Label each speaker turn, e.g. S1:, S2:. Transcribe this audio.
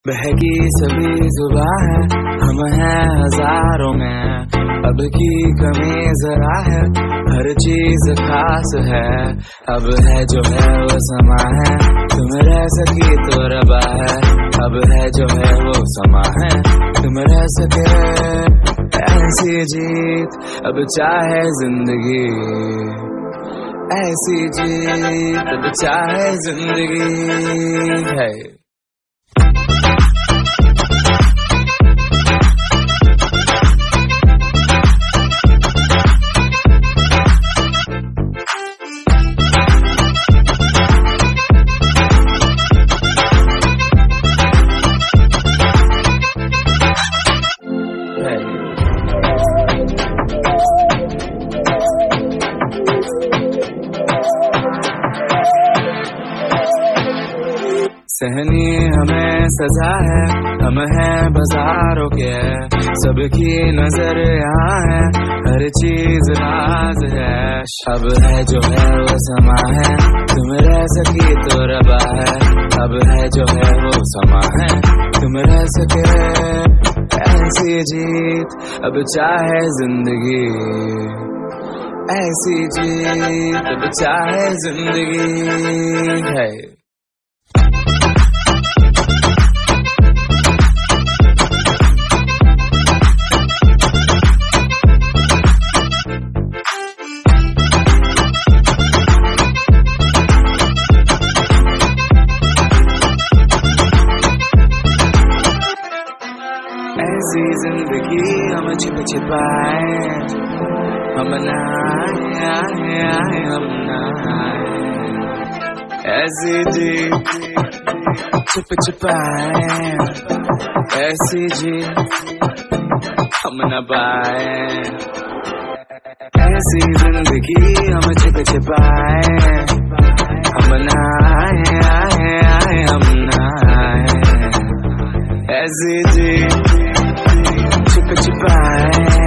S1: बहकी सभी जुबां है, हम हैं हजारों में, अब की कमी जरा है, हर चीज खास है। अब है जो है वो समा है, तुम रह सकी तो रबा है। अब है जो है वो समा है, तुम रह सके ऐसी जीत, अब चाहे जिंदगी ऐसी जीत, अब चाहे जिंदगी है। सहनी हमें सजा है, हम हैं बाजारों के, सबकी नजर यहाँ है, हर चीज राज है। अब है जो है वो समा है, तुम रह सकी तो रबा है। अब है जो है वो समा है, तुम रह सके ऐसी जीत, अब चाहे जिंदगी ऐसी जीत, अब चाहे जिंदगी है। ऐसी जिंदगी हम छिप छिपाए, हम नहाए हम नहाए। ऐसी जी छिप छिपाए, ऐसी जी हम न पाए। ऐसी जिंदगी हम छिप छिपाए, हम नहाए हम नहाए। ऐसी जी छिप छिपाए।